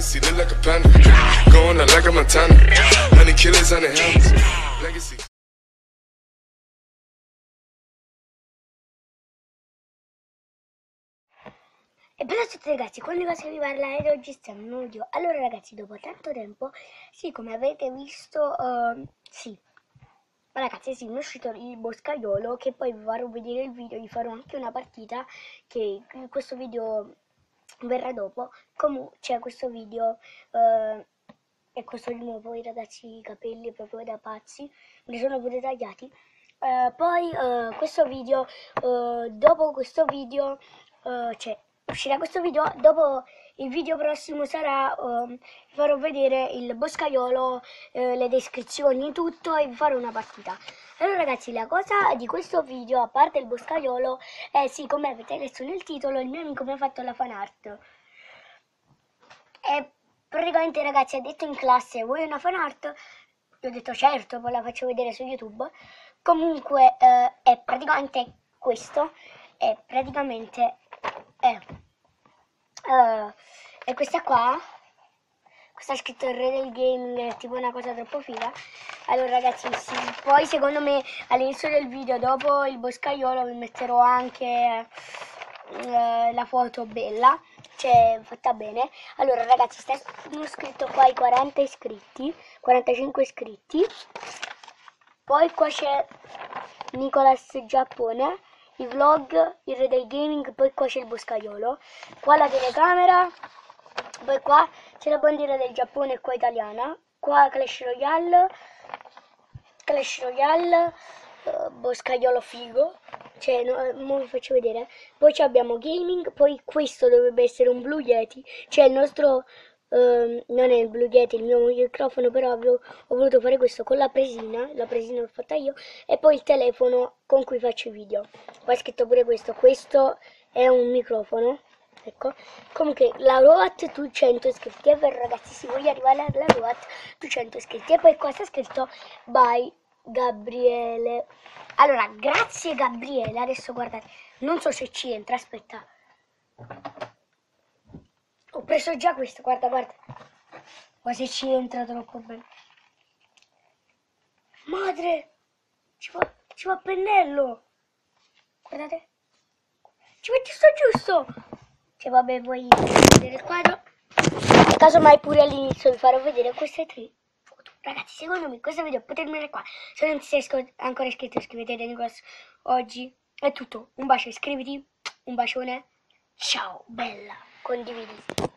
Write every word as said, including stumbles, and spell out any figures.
Legacy look like a panda, going out like a Montana. Honey killers on the helmets. Legacy. E bella a tutti ragazzi, con le cose che vi parla ed oggi stiamo in un video. Allora ragazzi, dopo tanto tempo, sì, come avete visto, uh, sì, ragazzi, sì, mi è uscito il boscaiolo, che poi vi farò vedere il video, vi farò anche una partita, che questo video verrà dopo. Comunque c'è questo video, uh, e questo di nuovo, i ragazzi, i capelli proprio da pazzi, me li sono pure tagliati. Uh, poi uh, questo video, uh, dopo questo video, uh, c'è... uscirà questo video, dopo il video prossimo sarà, um, vi farò vedere il boscaiolo, eh, le descrizioni, tutto, e vi farò una partita. Allora ragazzi, la cosa di questo video, a parte il boscaiolo, è sì, come avete letto nel titolo, il mio amico mi ha fatto la fan art. E praticamente ragazzi ha detto in classe, vuoi una fan art? Io ho detto certo, poi la faccio vedere su YouTube. Comunque eh, è praticamente questo, è praticamente... Eh, uh, e questa qua, questa scritto il re del gaming, è tipo una cosa troppo figa. Allora ragazzi, sì, poi secondo me all'inizio del video, dopo il boscaiolo, vi metterò anche uh, la foto bella, cioè fatta bene. Allora ragazzi, stanno scritto qua i quaranta iscritti, quarantacinque iscritti. Poi qua c'è Nicolas Giappone, i vlog, il re del gaming, poi qua c'è il boscaiolo, qua la telecamera, poi qua c'è la bandiera del Giappone qua italiana, qua Clash Royale, Clash Royale, uh, boscaiolo figo, cioè no, mo vi faccio vedere, poi abbiamo gaming, poi questo dovrebbe essere un Blue Yeti, cioè il nostro... Uh, non è il Blue Yeti, il mio microfono, però avevo, ho voluto fare questo con la presina, la presina l'ho fatta io, e poi il telefono con cui faccio i video. Poi ho scritto pure questo, questo è un microfono, ecco. Comunque la Roat duecento iscritti, è vero ragazzi, si voglia arrivare alla Roat duecento iscritti, e poi qua sta scritto by Gabriele. Allora, grazie Gabriele, adesso guardate, non so se ci entra, aspetta. Ho preso già questo, guarda, guarda. Ma se ci entra troppo bene. Madre! Ci fa, ci fa pennello! Guardate. Ci metti sto giusto! Cioè vabbè, vuoi vedere il quadro? Casomai pure all'inizio vi farò vedere queste tre foto. Ragazzi, secondo me questo video può terminare qua. Se non ti sei ancora iscritto, iscrivetevi Nicolas. Oggi è tutto. Un bacio, iscriviti. Un bacione. Ciao, bella. Condividi.